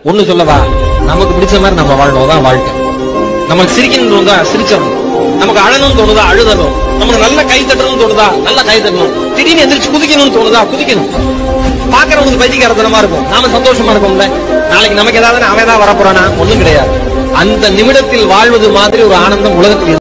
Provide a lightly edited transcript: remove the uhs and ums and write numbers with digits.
ஒண்ணு சொல்லவா, நமக்கு பிடிச்ச மாதிரி நம்ம வாழணும் வாழ்க்கை. நமக்கு சிரிக்கணும்னு தோணுதா சிரிச்சிடணும், நமக்கு அழணும்னு தோணுதா அழுதணும், நமக்கு நல்ல கை தட்டணும்னு தோணுதா நல்ல கை தட்டணும், திடீர்னு எந்திரிச்சு குதிக்கணும்னு தோணுதா குதிக்கணும். பாக்குறவங்களுக்கு பைத்தியக்காரத்தனமா இருக்கும், நாம சந்தோஷமா இருக்கும்ல. நாளைக்கு நமக்கு ஏதாவது அவன் தான் வரப்போறானா, ஒண்ணும் கிடையாது. அந்த நிமிடத்தில் வாழ்வது மாதிரி ஒரு ஆனந்தம் உலகத்தில்